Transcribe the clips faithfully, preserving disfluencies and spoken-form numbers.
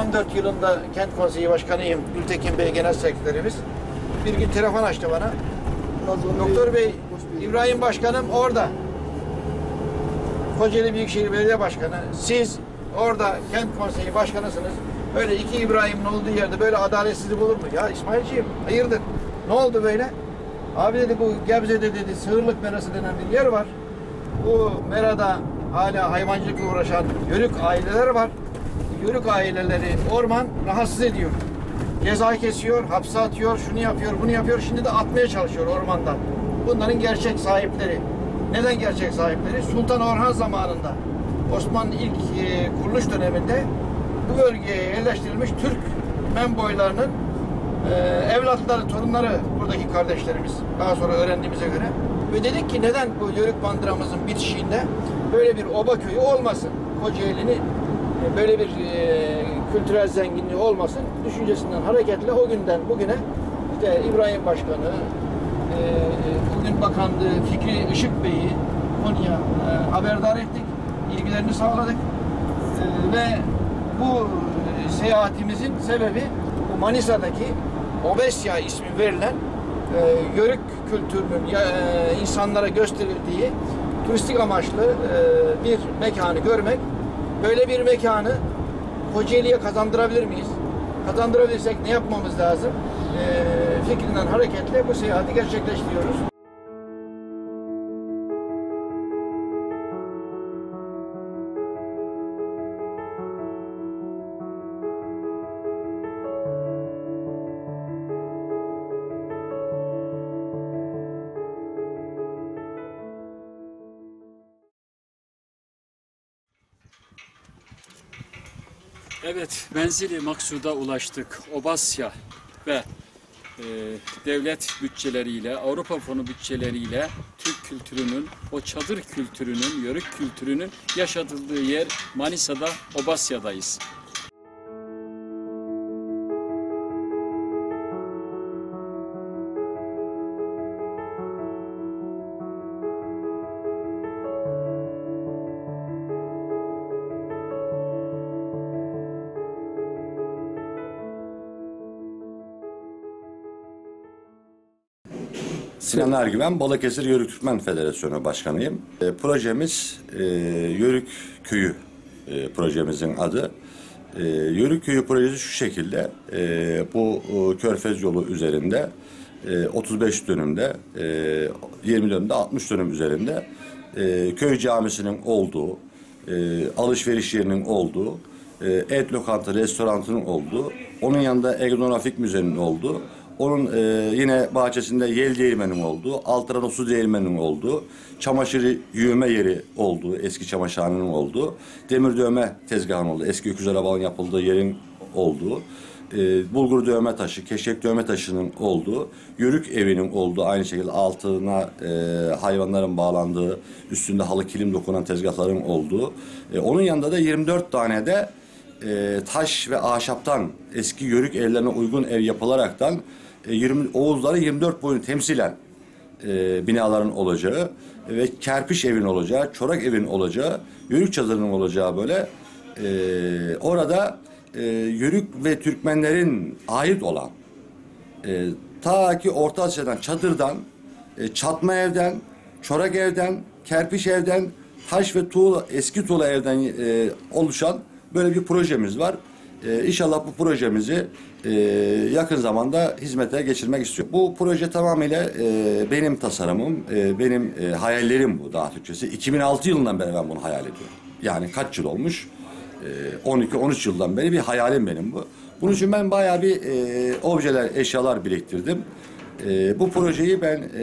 on dört yılında Kent Konseyi Başkanıyım. Gültekin Bey Genel Sekreterimiz. Bir gün telefon açtı bana. Doktor Bey, İbrahim Başkanım orada. Kocaeli Büyükşehir Belediye Başkanı. Siz orada Kent Konseyi Başkanısınız. Böyle iki İbrahim'in olduğu yerde böyle adaletsizlik olur mu? Ya İsmailciğim, hayırdır? Ne oldu böyle? Abi dedi, bu Gebze'de dedi Sığırlık Merası denen bir yer var. Bu merada hala hayvancılıkla uğraşan yörük aileler var. Yörük aileleri orman rahatsız ediyor. Ceza kesiyor, hapse atıyor, şunu yapıyor, bunu yapıyor. Şimdi de atmaya çalışıyor ormandan. Bunların gerçek sahipleri. Neden gerçek sahipleri? Sultan Orhan zamanında Osmanlı ilk e, kuruluş döneminde bu bölgeye yerleştirilmiş Türk menboylarının e, evlatları, torunları buradaki kardeşlerimiz. Daha sonra öğrendiğimize göre. Ve dedik ki neden bu yörük bandıramızın bitişiğinde böyle bir oba köyü olmasın? Kocaeli'nin böyle bir e, kültürel zenginliği olmasın düşüncesinden hareketle o günden bugüne işte İbrahim Başkanı, e, bugün Bakanlığı Fikri Işık Bey'i Konuya e, haberdar ettik, ilgilerini sağladık e, ve bu e, seyahatimizin sebebi bu Manisa'daki Obesya ismi verilen e, yörük kültürünün e, insanlara gösterildiği turistik amaçlı e, bir mekanı görmek. Böyle bir mekanı Kocaeli'ye kazandırabilir miyiz? Kazandırabilirsek ne yapmamız lazım? E, fikrinden hareketle bu seyahati gerçekleştiriyoruz. Evet, menzili maksuda ulaştık. Obasya ve e, devlet bütçeleriyle, Avrupa fonu bütçeleriyle Türk kültürünün, o çadır kültürünün, yörük kültürünün yaşatıldığı yer Manisa'da, Obasya'dayız. Sinan Ergüven, Balıkesir Yörük Türkmen Federasyonu Başkanıyım. E, projemiz e, Yörük Köyü e, projemizin adı. E, Yörük Köyü projesi şu şekilde, e, bu e, Körfez yolu üzerinde e, otuz beş dönümde, e, yirmi dönümde, altmış dönüm üzerinde e, köy camisinin olduğu, e, alışveriş yerinin olduğu, e, et lokanta, restoranının olduğu, onun yanında etnografik müzenin olduğu, onun e, yine bahçesinde yel değirmenin olduğu, Altıran su değirmenin olduğu, çamaşır yığma yeri olduğu, eski çamaşırhanenin olduğu, demir dövme tezgahının olduğu, eski öküz arabanın yapıldığı yerin olduğu, e, bulgur dövme taşı, keşkek dövme taşının olduğu, yörük evinin olduğu, aynı şekilde altına e, hayvanların bağlandığı, üstünde halı kilim dokunan tezgahların olduğu, e, onun yanında da yirmi dört tane de e, taş ve ahşaptan eski yörük evlerine uygun ev yapılaraktan yirmi Oğuzların yirmi dört boyunu temsilen e, binaların olacağı ve kerpiç evin olacağı, çorak evin olacağı, yörük çadırının olacağı böyle e, orada e, yörük ve Türkmenlerin ait olan e, ta ki Orta Asya'dan çadırdan, e, çatma evden, çorak evden, kerpiç evden, taş ve tuğla, eski tuğla evden e, oluşan böyle bir projemiz var. Ee, İnşallah bu projemizi e, yakın zamanda hizmete geçirmek istiyorum. Bu proje tamamıyla e, benim tasarımım, e, benim e, hayallerim bu daha Türkçesi. iki bin altı yılından beri ben bunu hayal ediyorum. Yani kaç yıl olmuş? E, on iki on üç yıldan beri bir hayalim benim bu. Bunun için ben bayağı bir e, objeler, eşyalar biriktirdim. E, bu projeyi ben e,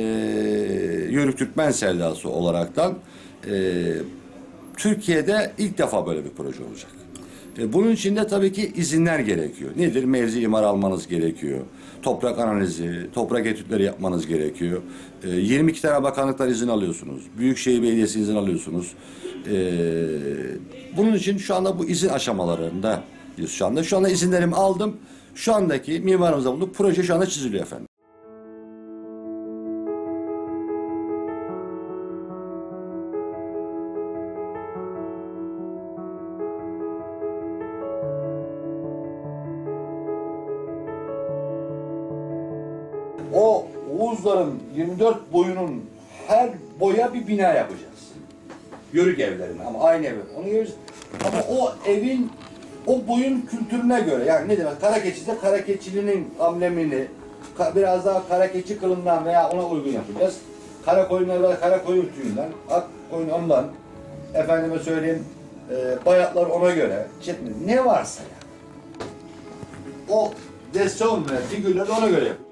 Yörük Türkmen Sevdası olaraktan e, Türkiye'de ilk defa böyle bir proje olacak. Bunun için de tabii ki izinler gerekiyor. Nedir? Mevzi imar almanız gerekiyor. Toprak analizi, toprak etütleri yapmanız gerekiyor. yirmi iki tane bakanlıktan izin alıyorsunuz. Büyükşehir Belediyesi izin alıyorsunuz. Bunun için şu anda bu izin aşamalarında şu anda. Şu anda izinlerimi aldım. Şu andaki mimarımıza bulduk. Proje şu anda çiziliyor efendim. dokuzların yirmi dört boyunun her boya bir bina yapacağız. Yörük evlerine ama aynı ev. Onu göreceğiz. Ama o evin o boyun kültürüne göre yani ne demek? Karakeçi'de karakeçilinin amblemini biraz daha karakeçi kılından veya ona uygun yapacağız. Kara koyunlar kara koyun tüyünden, ak koyun ondan. Efendime söyleyeyim e, bayatlar ona göre. İşte ne varsa yani. O deston ve figürler de ona göre yapacağız.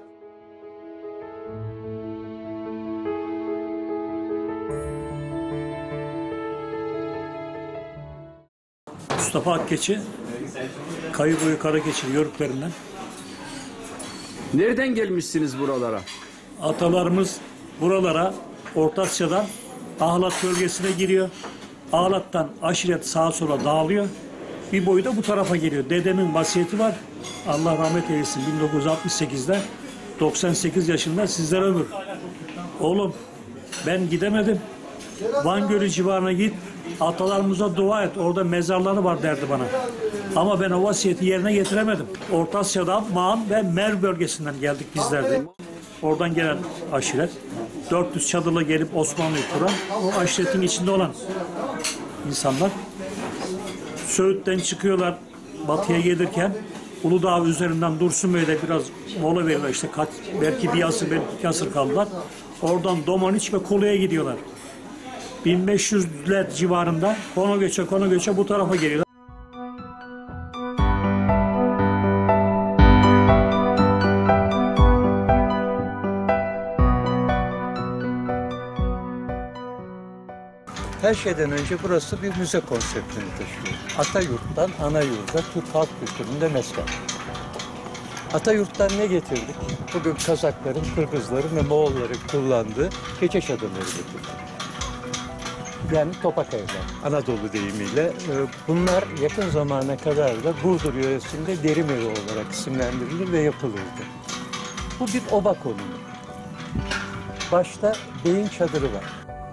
Mustafa Akkeçi, Kayıboyu Karakeçili Yörüklerinden. Nereden gelmişsiniz buralara? Atalarımız buralara Orta Asya'dan Ahlat bölgesine giriyor. Ahlat'tan aşiret sağa sola dağılıyor. Bir boyu da bu tarafa geliyor. Dedemin vasiyeti var. Allah rahmet eylesin bin dokuz yüz altmış sekizde doksan sekiz yaşında sizler ömür. Oğlum ben gidemedim. Van Gölü civarına git. Atalarımıza dua et. Orada mezarları var derdi bana. Ama ben o vasiyeti yerine getiremedim. Orta Asya'dan Mağan ve Merv bölgesinden geldik bizler de. Oradan gelen aşiret. dört yüz çadırla gelip Osmanlı'yı kuran o aşiretin içinde olan insanlar. Söğüt'ten çıkıyorlar batıya gelirken Uludağ üzerinden Dursunbey'de biraz mola veriyorlar. İşte kaç, belki bir asır, belki iki asır kaldılar. Oradan Domaniç ve Kolu'ya gidiyorlar. bin beş yüzler civarında konu göçe konu göçe bu tarafa geliyorlar. Her şeyden önce burası bir müze konseptini taşıyor. Atayurt'tan Anayurt'a Türk halk kültüründe mesken. Atayurt'tan ne getirdik? Bugün Kazakların, Kırgızların ve Moğolların kullandığı keçe çadırları getirdik. Yani topak evler, Anadolu deyimiyle. Bunlar yakın zamana kadar da Burdur yöresinde derim evi olarak isimlendirilir ve yapılırdı. Bu bir oba konumu. Başta beyin çadırı var.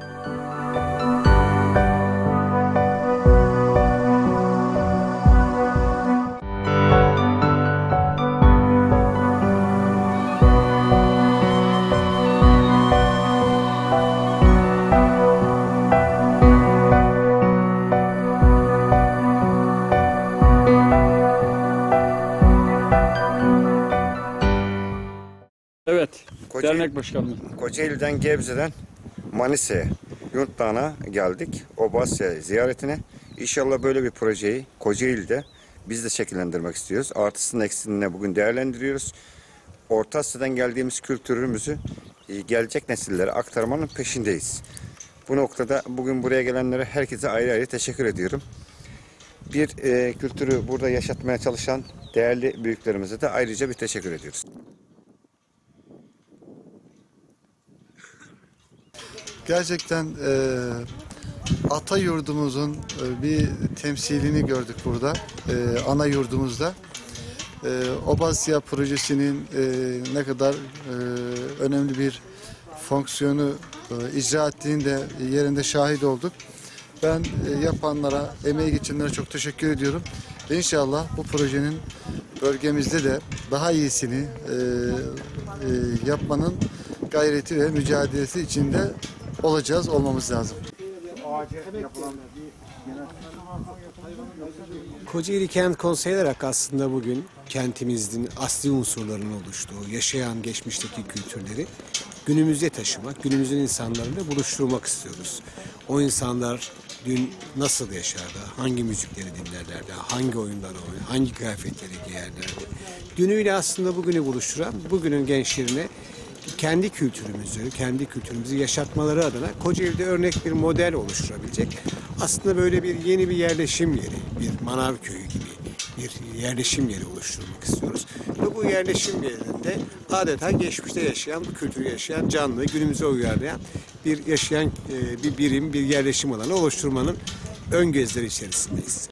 Evet, Kocaeli, dernek başkanlığı. Kocaeli'den Gebze'den Manisa'ya, Yuntdağ'a geldik. Obasya ziyaretine. İnşallah böyle bir projeyi Kocaeli'de biz de şekillendirmek istiyoruz. Artısını eksiğini bugün değerlendiriyoruz. Orta Asya'dan geldiğimiz kültürümüzü gelecek nesillere aktarmanın peşindeyiz. Bu noktada bugün buraya gelenlere herkese ayrı ayrı teşekkür ediyorum. Bir e, kültürü burada yaşatmaya çalışan değerli büyüklerimize de ayrıca bir teşekkür ediyoruz. Gerçekten e, ata yurdumuzun e, bir temsilini gördük burada, e, ana yurdumuzda. E, Obasya projesinin e, ne kadar e, önemli bir fonksiyonu e, icra ettiğini de yerinde şahit olduk. Ben e, yapanlara, emeği geçenlere çok teşekkür ediyorum. İnşallah bu projenin bölgemizde de daha iyisini e, e, yapmanın gayreti ve mücadelesi içinde olacağız, olmamız lazım. Kocaeli Kent Konseyi olarak aslında bugün kentimizin asli unsurlarının oluştuğu, yaşayan geçmişteki kültürleri günümüze taşımak, günümüzün insanlarıyla buluşturmak istiyoruz. O insanlar dün nasıl yaşardı, hangi müzikleri dinlerlerdi, hangi oyunları oynarlardı, hangi kıyafetleri giyerlerdi. Dünüyle aslında bugünü buluşturan, bugünün gençlerine kendi kültürümüzü, kendi kültürümüzü yaşatmaları adına Kocaeli'de örnek bir model oluşturabilecek. Aslında böyle bir yeni bir yerleşim yeri, bir manav köyü gibi bir yerleşim yeri oluşturmak istiyoruz. Ve bu yerleşim yerinde adeta geçmişte yaşayan, bu kültürü yaşayan, canlı, günümüze uyarlayan bir yaşayan bir birim, bir yerleşim alanı oluşturmanın ön gözleri içerisindeyiz.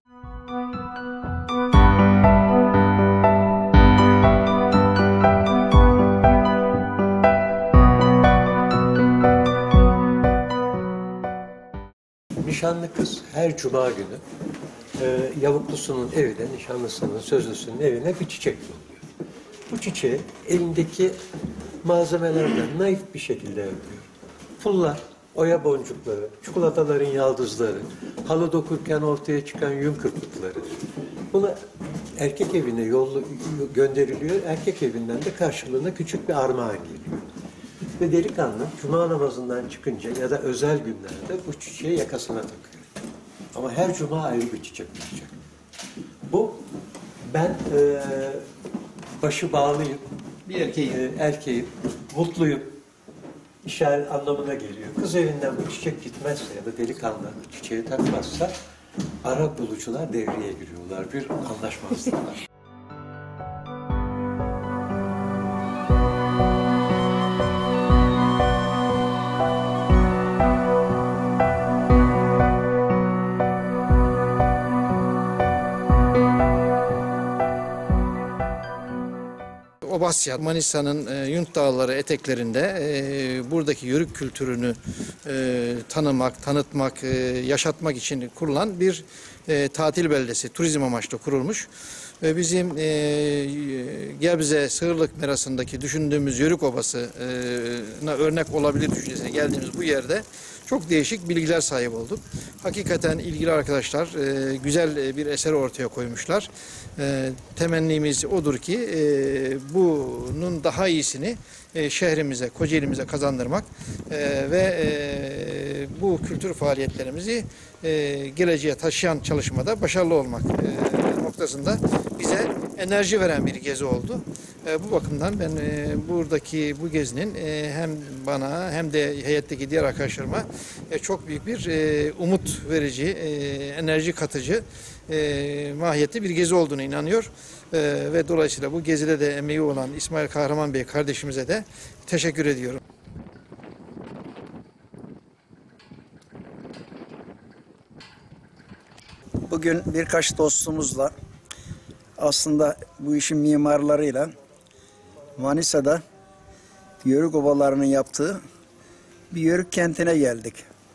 Nişanlı kız her cuma günü e, yavuklusunun evine, nişanlısının, sözlüsünün evine bir çiçek yolluyor. Bu çiçeği elindeki malzemelerden naif bir şekilde yapıyor. Pullar, oya boncukları, çikolataların yaldızları, halı dokurken ortaya çıkan yün kırpıkları. Buna erkek evine yollu, gönderiliyor, erkek evinden de karşılığında küçük bir armağan geliyor. Ve delikanlı cuma namazından çıkınca ya da özel günlerde bu çiçeği yakasına takıyor. Ama her cuma ayrı bir çiçek olacak. Bu, ben e, başı bağlıyım, Bir erkeği. e, erkeğim, mutluyum, işaret anlamına geliyor. Kız evinden bu çiçek gitmezse ya da delikanlı çiçeği takmazsa ara bulucular devreye giriyorlar, bir anlaşmazlık var. Obasya, Manisa'nın e, Yunt Dağları eteklerinde e, buradaki yörük kültürünü e, tanımak, tanıtmak, e, yaşatmak için kurulan bir e, tatil beldesi, turizm amaçlı kurulmuş. E, bizim e, Gebze, Sığırlık merasındaki düşündüğümüz Yörük Obası'na örnek olabilir düşüncesine geldiğimiz bu yerde çok değişik bilgiler sahip olduk. Hakikaten ilgili arkadaşlar e, güzel bir eser ortaya koymuşlar. E, temennimiz odur ki e, bunun daha iyisini e, şehrimize, Kocaeli'mize kazandırmak e, ve e, bu kültür faaliyetlerimizi e, geleceğe taşıyan çalışmada başarılı olmak e, noktasında bize enerji veren bir gezi oldu. E, bu bakımdan ben e, buradaki bu gezinin e, hem bana hem de heyetteki diğer arkadaşlarıma e, çok büyük bir e, umut verici, e, enerji katıcı e, mahiyetli bir gezi olduğunu inanıyor. E, ve dolayısıyla bu gezide de emeği olan İsmail Kahraman Bey kardeşimize de teşekkür ediyorum. Bugün birkaç dostumuzla aslında bu işin mimarlarıyla Manisa'da Yörük obalarının yaptığı bir Yörük kentine geldik.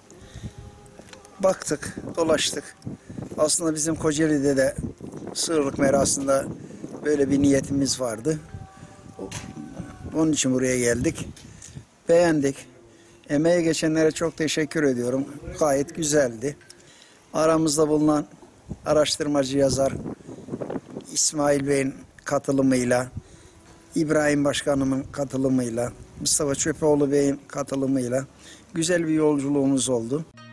Baktık, dolaştık. Aslında bizim Kocaeli'de de Sığırlık merasında böyle bir niyetimiz vardı. Onun için buraya geldik. Beğendik. Emeğe geçenlere çok teşekkür ediyorum. Gayet güzeldi. Aramızda bulunan araştırmacı yazar İsmail Bey'in katılımıyla, İbrahim Başkanımın katılımıyla, Mustafa Çöpeoğlu Bey'in katılımıyla güzel bir yolculuğumuz oldu.